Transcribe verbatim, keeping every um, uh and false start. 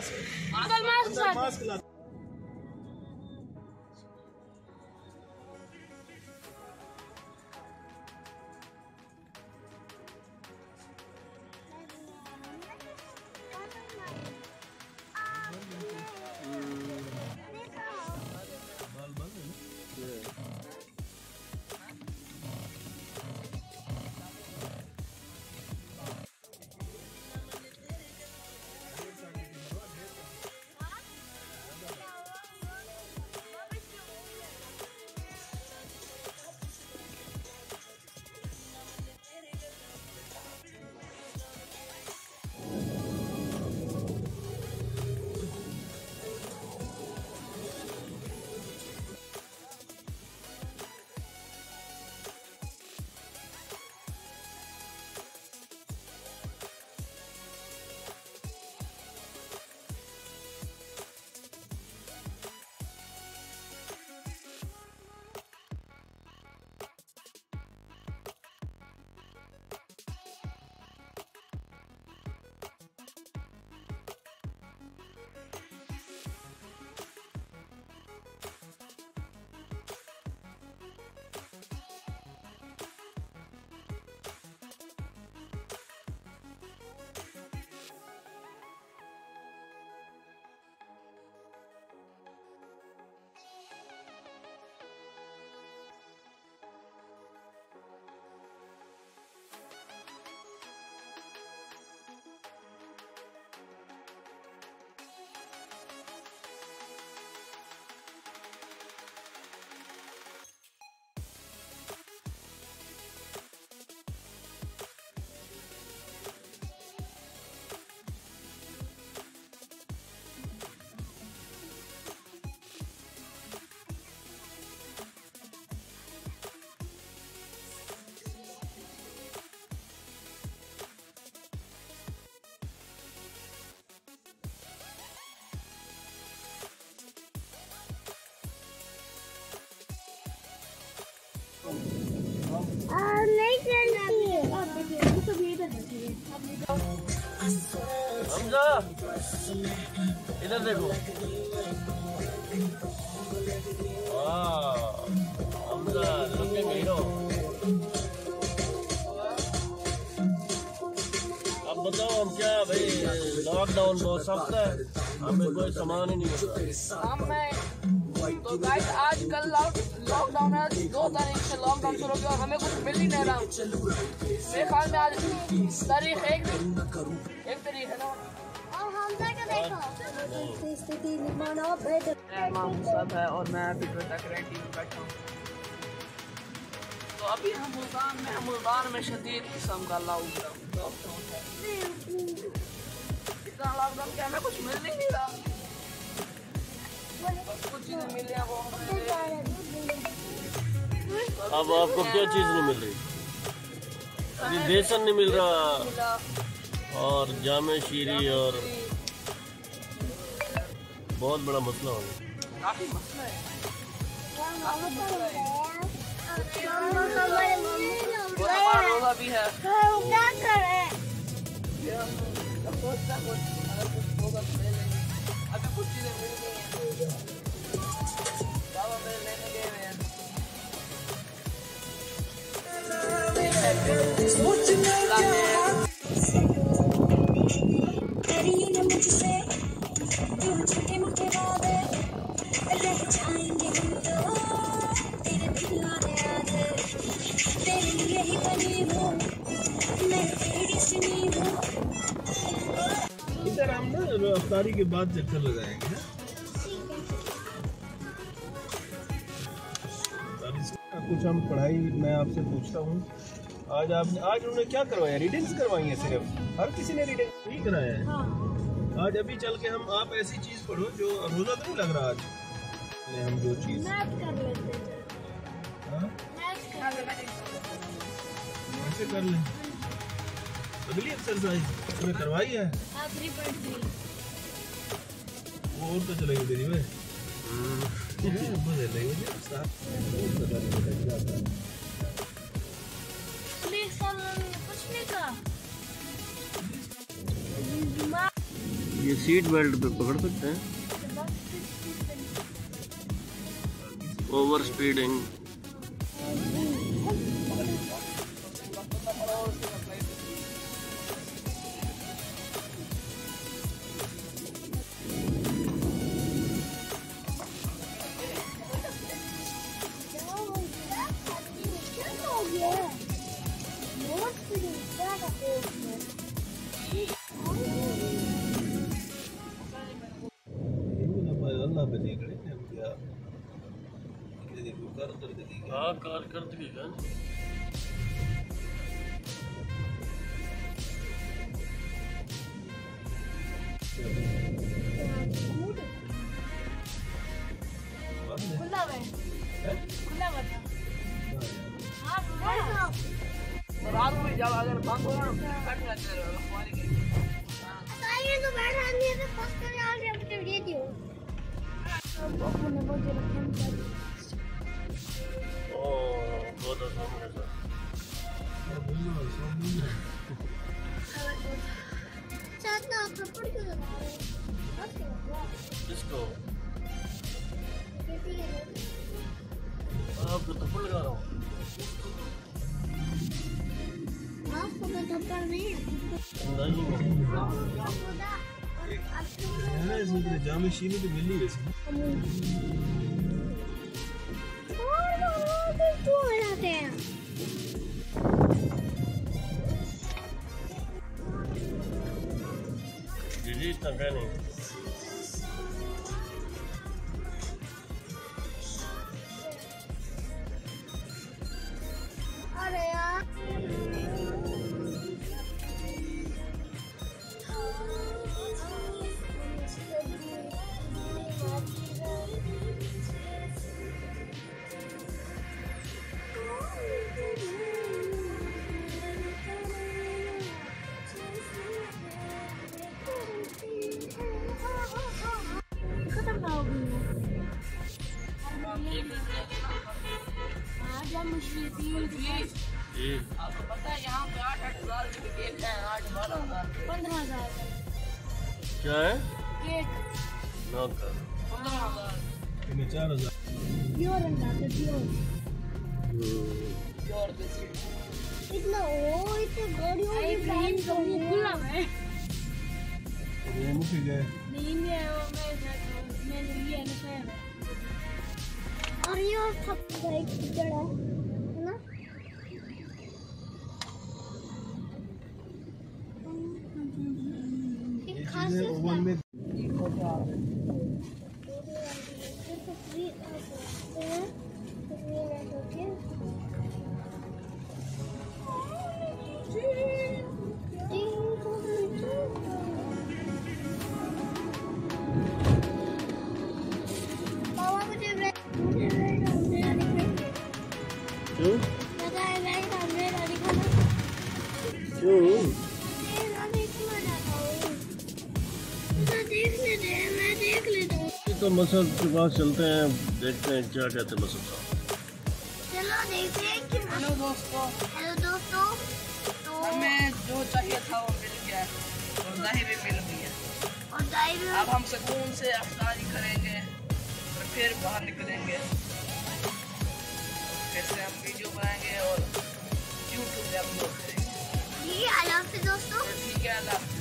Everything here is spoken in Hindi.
मास्क मास्क हमजा इधर देखो। वाह हमजा लुकिंग हीरो। अब बताओ हम क्या भाई, लॉकडाउन बहुत सख्त है, हमें कोई सामान ही नहीं मिलता। तो गाइस आज कल लॉकडाउन है, दो तारीख से लॉकडाउन शुरू किया और हमें कुछ मिल ही नहीं रहा। मेरे ख्याल में आज तारीख एक एक तारीख है ना। और हम देखो सब है और मैं अभी तक रेडी बैठा हूँ। तो अभी हम मुल्तान में मुल्तान में शदीद किस्म का लॉकडाउन है। इतना लॉकडाउन क्या हमें कुछ मिल नहीं रहा, कुछ नहीं मिले वो। अब आपको क्या चीज नहीं मिल रही? अभी बेसन नहीं मिल रहा और जामे शीरी और बहुत बड़ा मसला हो गया। काफी मसला है। हमारा रोजा भी है। क्या करें? अभी कुछ चीजें मिल गई हैं। बाबा मेरे लेने गए हुए हैं। इधर हम ना अफ्तारी के बाद चक्कर लगाएंगे। कुछ हम पढ़ाई मैं आपसे पूछता हूँ। आज आपने आज उन्होंने क्या करवाया? रीडिंग्स करवाई है सिर्फ? हर किसी ने रीडिंग नहीं कराया है। हाँ। आज अभी चल के हम आप ऐसी चीज पढ़ो जो रोजा तो नहीं लग रहा आज हम जो चीज मैथ कर लेते हैं। हाँ? ऐसे कर लें। अगली एक्सरसाइज तुम्हें करवाई है? वो और तो चलेगी तेरी में। ये ये सीट बेल्ट पे पकड़ सकते हैं। Over speeding. हाँ कार कर देगा। खुला है, खुला बता। हाँ रात में जब अगर बंद हो ना कट लगते रहो हमारे के। ये तो बैठा नहीं है तो फर्स्ट कर यार ये मुझे दे दियो। अपने बहुत देर रखे ओ बहुत आसान है सर। चार ना थप्पड़ क्यों लगा रहे हो? किसको? कैसी है? आपको थप्पड़ लगा रहा हूँ। आपको मैं थप्पड़ नहीं है। नहीं इसमें जामे शीनी तो मिली वैसे। और वो तो क्यों बनाते हैं? जी जी इतना क्या नहीं। अरे यार खत्म ना हो गई आज हम मुश्किल जी आपको पता है यहाँ पे आठ आठ हजार के केक है, आठ बारह हजार पंद्रह हजार क्या है? केक नौ का पंद्रह हजार इन्हें चार हजार। प्योर अंडा है प्योर प्योर देसी। इतना ओ इतने गाड़ियों की ब्रांड तो खुला है वो मुझे गए। नहीं है वो मैं मैंने लिया ना शायद और ये और सब एक जड़ा है ना एक खास ओवन में क्यों? क्यों? तो मसल के पास चलते हैं, देखते हैं क्या कहते हैं मसल साहब। चलो देखते हैं कि हेलो दोस्तों, हेलो दोस्तों तो हमें जो चाहिए था वो मिल गया और दही भी मिल गई है। और दाई भी अब हम सुकून से अफ्तारी करेंगे और फिर बाहर निकलेंगे, फिर से हम वीडियो बनाएंगे और यूट्यूब पे अपलोड करेंगे। ठीक है, अल्लाह हाफ़िज़ दोस्तों। ठीक है, अल्लाह।